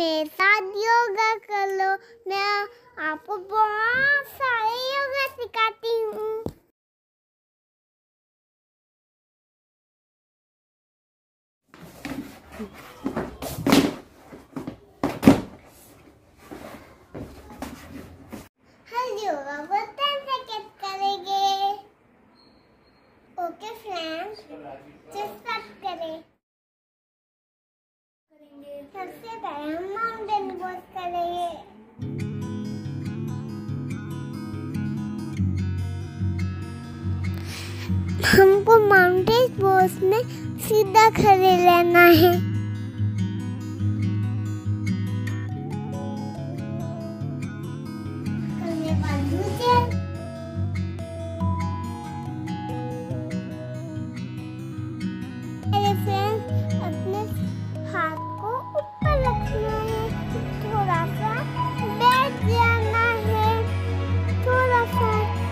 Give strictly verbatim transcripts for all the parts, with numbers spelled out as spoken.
मेरे साथ योगा कर लो। मैं आपको बहुत सारे योगा सिखाती हूँ। हम योगा को टेन सेकंड करेंगे। ओके फ्रेंड्स, स्टार्ट करें। सबसे पहले हम माउंटेन पोज करेंगे। हमको माउंटेन पोज में सीधा खड़े रहना है। करने वाली हूँ। अपने हाथ को ऊपर रखना है, थोड़ा सा बैठ जाना है, थोड़ा सा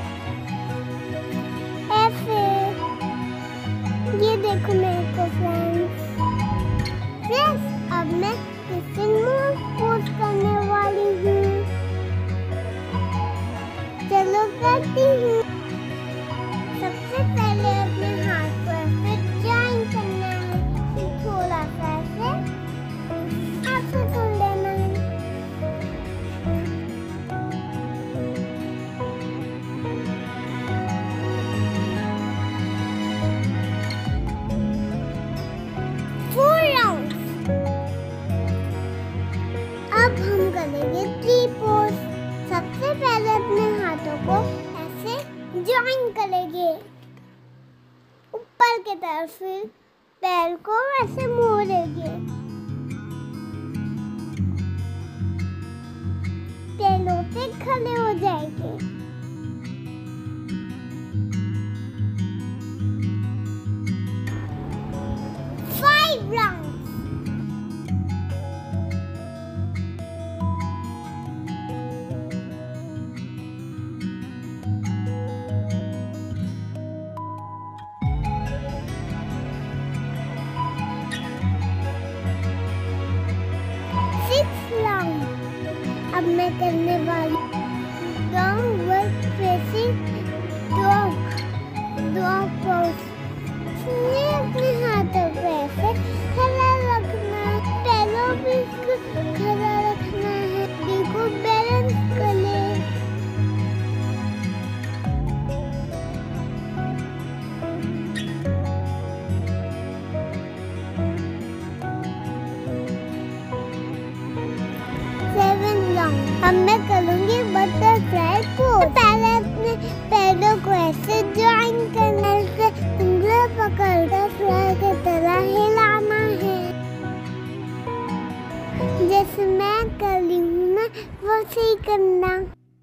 ऐसे। ये देखो मेरे को फ्रेंड्स। फ्रेंड्स, अब मैं किचन में पोज करने वाली हूँ। चलो करती हूँ। सबसे पहले अपने हाथ को ऐसे ज्वाइन करना है, थोड़ा सा ऐसे ऐसे कर लेना है। Four round. अब हम करेंगे थ्री पोज। सबसे पहले अपने हाथों को ऐसे ज्वाइन करेंगे ऊपर की तरफ, फिर पैर को ऐसे मोड़ेंगे, पैरों पे खड़े हो जाएंगे। Five round. अब मैं करने वाली downward facing dog dog pose. अपने हाथों पे ऐसे खड़ा रखना है, पैरों भी खड़ा रखना है, देखो बैलेंस कर ले। अब मैं करूँगी बटरफ्लाई पोज। पहले अपने पैरों को ऐसे ज्वाइन करना है, उंगलियां पकड़कर फ्लाई की तरह हिलाना है। जैसे मैं कर रही हूँ ना, वैसे ही करना।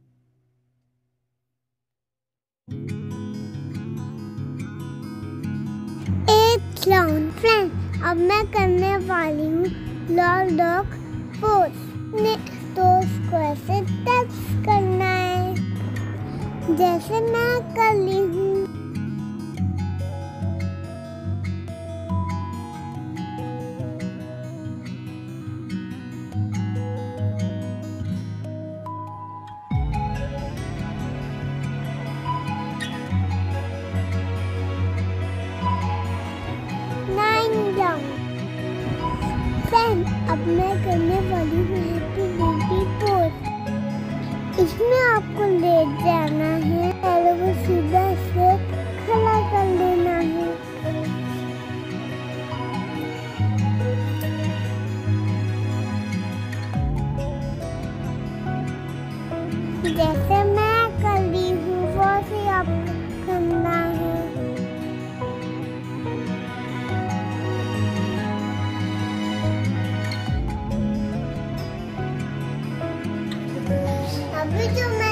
Eight round. फ्रेंड, अब मैं करने वाली हूँ लॉल डॉग पोज। तो उसको ऐसे टच करना है, जैसे मैं कर ली हूँ। Nine round. अब मैं करने वाली हूँ बेबी पोज। इसमें आपको लेट जाना है, पैरों को सीधा से खड़ा कर लेना है। जैसे मैं कर रही हूँ वैसे आपको करना है। अभी जो मैं